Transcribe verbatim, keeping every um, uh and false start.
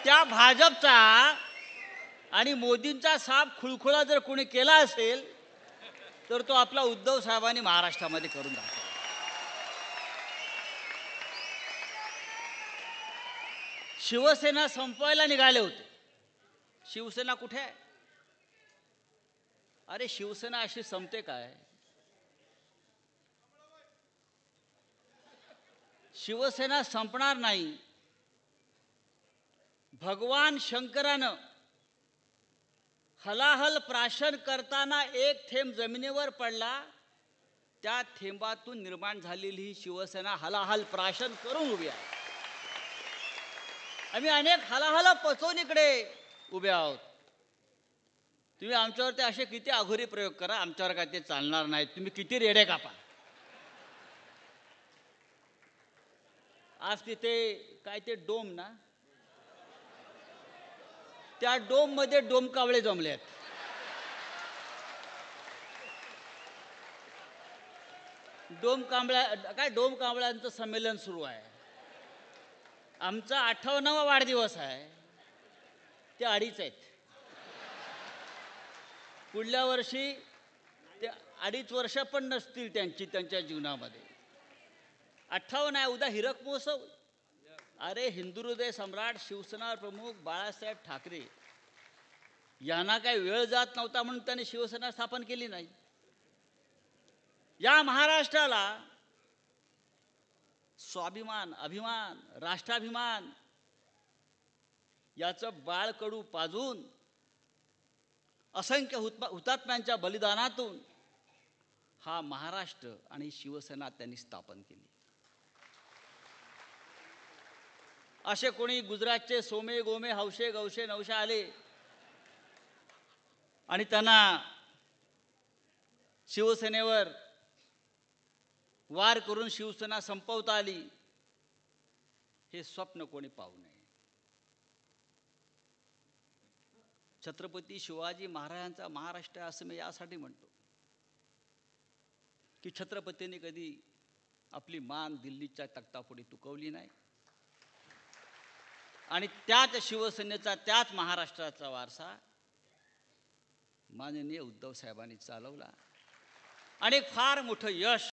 त्या भाजपचा आणि मोदींचा साप खुळखुळा जर कोणी केला असेल तर तो आपला उद्धव साहेबांनी महाराष्ट्रामध्ये करून दाखवला. शिवसेना संपवायला निघाले होते. शिवसेना कुठे आहे? अरे शिवसेना अशी संपते काय? शिवसेना संपणार नाही. भगवान शंकरानं हलाहल प्राशन करताना एक थेंब जमिनीवर पडला, त्या थेंबातून निर्माण झालेली ही शिवसेना हलाहल प्राशन करून उभी आहे. आम्ही अनेक हलाहल पचवून इकडे उभे आहोत. तुम्ही आमच्यावरती असे किती अघोरी प्रयोग करा, आमच्यावर काय ते चालणार नाही. तुम्ही किती रेडे कापा. आज तिथे काय ते डोम ना, त्या डोम मध्ये डोम कावळे जमले आहेत. डोम कांबळ्या काय डोम कांबळ्यांचं संमेलन सुरू आहे. आमचा अठ्ठावन्नावा वाढदिवस आहे. ते अडीच आहेत. पुढल्या वर्षी ते अडीच वर्ष पण नसतील त्यांची त्यांच्या जीवनामध्ये. अठ्ठावन्न आहे. उद्या हिरक महोत्सव. अरे हिंदुहृदय सम्राट शिवसेना प्रमुख बाळासाहेब ठाकरे यांना काही वेळ जात नव्हता म्हणून त्यांनी शिवसेना स्थापन केली नाही. या महाराष्ट्राला स्वाभिमान, अभिमान, राष्ट्राभिमान याचं बाळकडू पाजून असंख्य हुतात्म्यांच्या बलिदानातून हा महाराष्ट्र आणि शिवसेना त्यांनी स्थापन केली. असे कोणी गुजरातचे सोमे गोमे हौशे गौशे नौशे आले आणि त्यांना शिवसेनेवर वार करून शिवसेना संपवता आली, हे स्वप्न कोणी पाहू नये. छत्रपती शिवाजी महाराजांचा महाराष्ट्र असं मी यासाठी म्हणतो की छत्रपतींनी कधी आपली मान दिल्लीच्या तख्तापुढे तुकवली नाही आणि त्याच शिवसेनेचा, त्याच महाराष्ट्राचा वारसा माननीय उद्धव साहेबांनी चालवला आणि फार मोठं यश